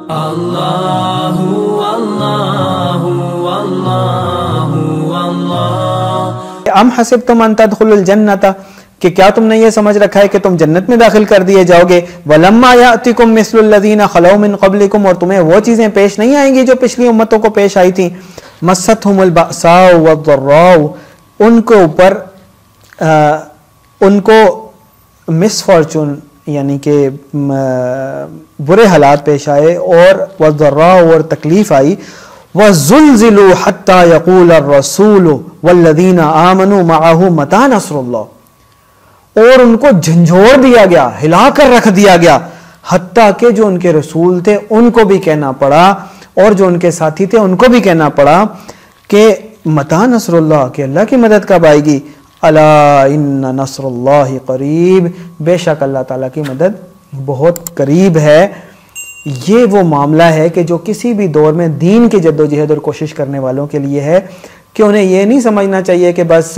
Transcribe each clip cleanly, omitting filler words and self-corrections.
اللہ اللہ اللہ اللہ ام حسبتم ان تدخلوا الجنۃ، کہ کیا تم نے یہ سمجھ رکھا ہے کہ تم جنت میں داخل کر دیے جاؤ گے. ولما یاتکم مثل الذین خلو من قبلکم، اور تمہیں وہ چیزیں پیش نہیں آئیں گی جو پچھلی امتوں کو پیش آئی تھیں. مستھم البأساء والضراء، ان کو اوپر ان کو مس فارچون یعنی کہ برے حالات پیش آئے، اور والضراء اور تکلیف آئی. وزلزلوا حتى يقول الرسول والذین آمنوا معه متى نصر اللہ، اور ان کو جھنجھوڑ دیا گیا، ہلا کر رکھ دیا گیا، حتیٰ کہ جو ان کے رسول تھے ان کو بھی کہنا پڑا، اور جو ان کے ساتھی تھے ان کو بھی کہنا پڑا کہ متى نصر اللہ، کہ اللہ کی مدد کب آئے گی. الا ان نصر اللہ قریب، بے شک اللہ تعالیٰ کی مدد بہت قریب ہے. یہ وہ معاملہ ہے کہ جو کسی بھی دور میں دین کی جد و جہد اور کوشش کرنے والوں کے لیے ہے، کہ انہیں یہ نہیں سمجھنا چاہیے کہ بس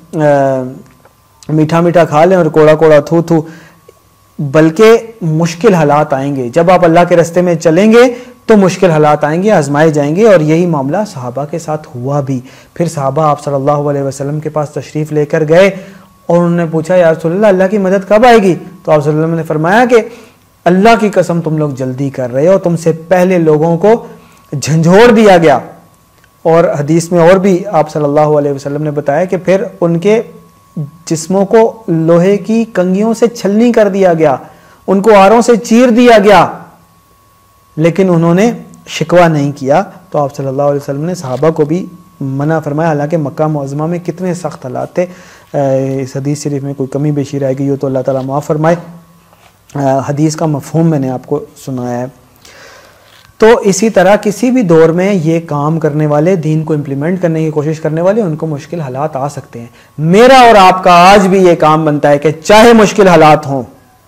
میٹھا میٹھا کھا لیں اور کوڑا کوڑا تھو تھو، بلکہ مشکل حالات آئیں گے. جب آپ اللہ کے راستے میں چلیں گے تو مشکل حالات آئیں گے، آزمائے جائیں گے، اور یہی معاملہ صحابہ کے ساتھ ہوا بھی. پھر صحابہ آپ صلی اللہ علیہ وسلم کے پاس تشریف لے کر گئے اور انہوں نے پوچھا یا رسول اللہ اللہ کی مدد کب آئے گی؟ تو آپ صلی اللہ علیہ وسلم نے فرمایا کہ اللہ کی قسم تم لوگ جلدی کر رہے ہو، تم سے پہلے لوگوں کو جھنجھوڑ دیا گیا. اور حدیث میں اور بھی آپ صلی اللہ علیہ وسلم نے بتایا کہ پھر ان کے جسموں کو لوہے کی کنگھیوں سے چھلنی کر دیا گیا، ان کو آروں سے چیر دیا گیا، لیکن انہوں نے شکوہ نہیں کیا. تو آپ صلی اللہ علیہ وسلم نے صحابہ کو بھی منع فرمایا، حالانکہ مکہ معظمہ میں کتنے سخت حالات تھے. اس حدیث شریف میں کوئی کمی بیشی رہ گئی ہو تو اللہ تعالیٰ معاف فرمائے. حدیث کا مفہوم میں نے آپ کو سنایا ہے. تو اسی طرح کسی بھی دور میں یہ کام کرنے والے، دین کو امپلیمنٹ کرنے کی کوشش کرنے والے، ان کو مشکل حالات آ سکتے ہیں. میرا اور آپ کا آج بھی یہ کام بنتا ہے کہ چاہے مشکل حالات ہوں،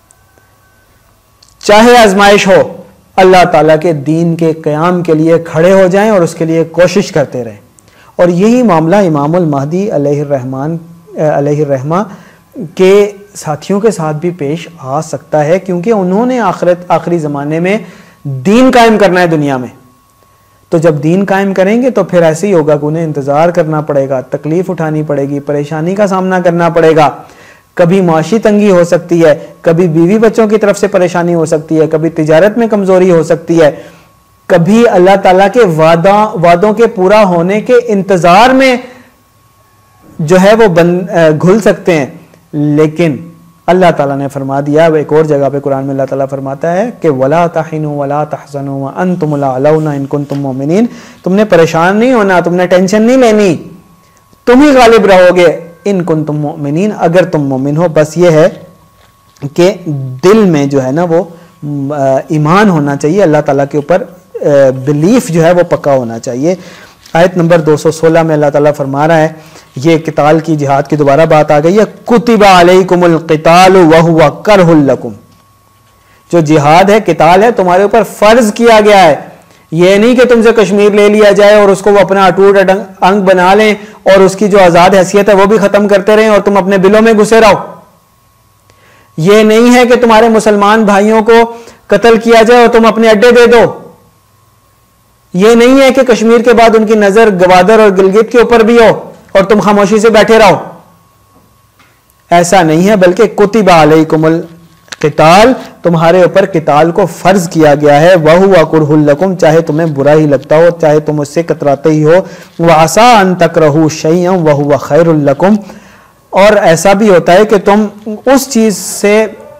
چاہے آزمائش ہو، اللہ تعالیٰ کے دین کے قیام کے لیے کھڑے ہو جائیں اور اس کے لیے کوشش کرتے رہیں. اور یہی معاملہ امام المہدی علیہ الرحمہ کے ساتھیوں کے ساتھ بھی پیش آ سکتا ہے، کیونکہ انہوں نے آخری زمانے میں دین قائم کرنا ہے دنیا میں. تو جب دین قائم کریں گے تو پھر ایسے ہی ہوگا کہ انہیں انتظار کرنا پڑے گا، تکلیف اٹھانی پڑے گی، پریشانی کا سامنا کرنا پڑے گا. کبھی معاشی تنگی ہو سکتی ہے، کبھی بیوی بچوں کی طرف سے پریشانی ہو سکتی ہے، کبھی تجارت میں کمزوری ہو سکتی ہے، کبھی اللہ تعالیٰ کے وعدوں کے پورا ہونے کے انتظار میں جو ہے وہ گھل سکتے ہیں. لیکن اللہ تعالیٰ نے فرما دیا، ایک اور جگہ پہ قرآن میں اللہ تعالیٰ فرماتا ہے کہ وَلَا تَحِنُوا وَلَا تَحْزَنُوا وَأَنْتُمُ الْأَعْلَوْنَ إِن كُنتُم مُؤْمِنِينَ، تم نے پریشان نہیں ہونا، تم نے ٹینشن نہیں لینی، تم ہی غالب رہو گے. ان کنتم مؤمنین، اگر تم مومن ہو. بس یہ ہے کہ دل میں جو ہے نا وہ ایمان ہونا چاہیے، اللہ تعالیٰ کے اوپر بلیف جو ہے وہ پکا ہونا چاہیے. آیت نمبر 216 میں اللہ تعالیٰ فرما رہا ہے، یہ قتال کی جہاد کی دوبارہ بات آ گئی ہے. کتب علیکم القتال وہو کرہ لکم، جو جہاد ہے، قتال ہے، تمہارے اوپر فرض کیا گیا ہے. یہ نہیں کہ تم سے کشمیر لے لیا جائے اور اس کو وہ اپنا اٹوٹ انگ بنا لیں اور اس کی جو آزاد حیثیت ہے وہ بھی ختم کرتے رہیں اور تم اپنے بلوں میں گھسے رہو. یہ نہیں ہے کہ تمہارے مسلمان بھائیوں کو قتل کیا جائے اور تم اپنے اڈے دے دو. یہ نہیں ہے کہ کشمیر کے بعد ان کی نظر گوادر اور گلگت کے اوپر بھی ہو اور تم خاموشی سے بیٹھے رہو. ایسا نہیں ہے، بلکہ کتب علیکم القتال، تمہارے اوپر قتال کو فرض کیا گیا ہے. وَهُوَ كُرْهٌ لَكُمْ، چاہے تمہیں برا ہی لگتا ہو، چاہے تم اس سے کتراتے ہی ہو. وَعَسَىٰ أَن تَكْرَهُوا شَيْئًا وَهُوَ خَيْرٌ لَكُمْ، اور ایسا بھی ہوتا ہے کہ تم اس چیز سے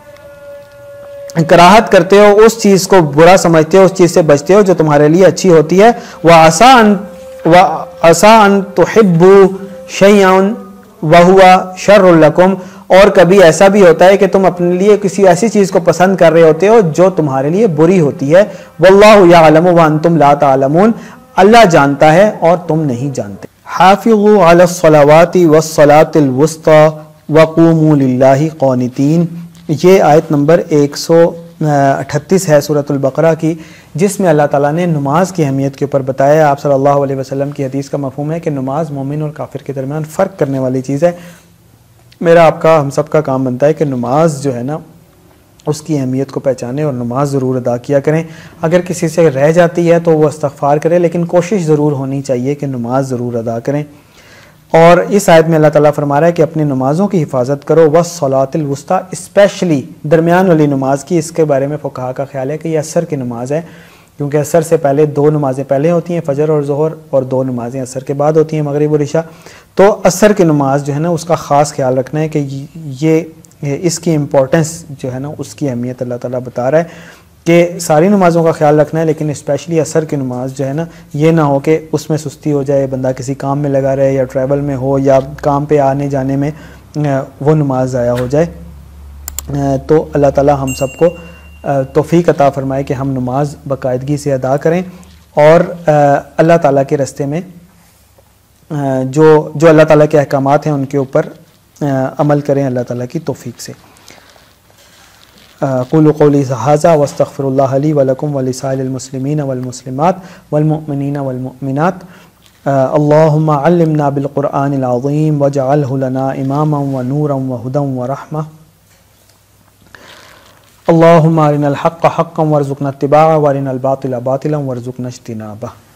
کراہت کرتے ہو، اس چیز کو برا سمجھتے ہو، اس چیز سے بچتے ہو جو تمہارے لیے اچھی ہوتی ہے. وَعَسَىٰ أَن تُحِبُّوا شَيْئًا وَهُوَ شَرٌّ لَكُمْ، اور کبھی ایسا بھی ہوتا ہے کہ تم اپنے لیے کسی ایسی چیز کو پسند کر رہے ہوتے ہو جو تمہارے لیے بری ہوتی ہے. وَاللَّهُ يَعْلَمُ وَأَنْتُمْ لَا تَعْلَمُونَ، اللہ جانتا ہے اور تم نہیں جانتے. حافظوا علی الصلوات والصلاة الوسطى وقوموا للہ قانتین، یہ آیت نمبر 138 ہے سورۃ البقرہ کی، جس میں اللہ تعالیٰ نے نماز کی اہمیت کے اوپر بتایا. آپ صلی اللہ علیہ وسلم کی حدیث کا مفہوم ہے کہ نماز مومن اور کافر کے درمیان فرق کرنے والی چیز ہے. میرا آپ کا، ہم سب کا کام بنتا ہے کہ نماز جو ہے نا اس کی اہمیت کو پہچانیں اور نماز ضرور ادا کیا کریں. اگر کسی سے رہ جاتی ہے تو وہ استغفار کرے، لیکن کوشش ضرور ہونی چاہیے کہ نماز ضرور ادا کریں. اور اس آیت میں اللہ تعالیٰ فرما رہا ہے کہ اپنی نمازوں کی حفاظت کرو، والصلاۃ الوسطیٰ، اسپیشلی درمیان والی نماز کی. اس کے بارے میں فقہا کا خیال ہے کہ یہ عصر کی نماز ہے، کیونکہ عصر سے پہلے 2 نمازیں پہلے ہوتی ہیں، فجر اور ظہر، اور 2 نمازیں عصر کے بعد ہوتی ہیں، مغرب اور عشاء. تو عصر کی نماز جو ہے نا اس کا خاص خیال رکھنا ہے کہ یہ اس کی امپورٹنس جو ہے نا اس کی اہمیت اللہ تعالیٰ بتا رہا ہے کہ ساری نمازوں کا خیال رکھنا ہے، لیکن اسپیشلی عصر کی نماز جو ہے نا یہ نہ ہو کہ اس میں سستی ہو جائے، بندہ کسی کام میں لگا رہے یا ٹریول میں ہو یا کام پہ آنے جانے میں وہ نماز ضائع ہو جائے. تو اللہ تعالیٰ ہم سب کو توفیق عطا فرمائے کہ ہم نماز باقاعدگی سے ادا کریں اور اللہ تعالیٰ کے راستے میں جو اللہ تعالیٰ کے احکامات ہیں ان کے اوپر عمل کریں اللہ تعالیٰ کی توفیق سے. قولوا قولی ھذا واستغفر اللہ لی ولکم ولسائر المسلمین والمسلمات والمؤمنین والمؤمنات. اللہم علمنا بالقرآن العظیم واجعلہ لنا اماما ونورا وہدی ورحمہ. اللہم ارنا الحق حقا وارزقنا اتباعہ وارنا الباطل باطلا وارزقنا اجتنابہ.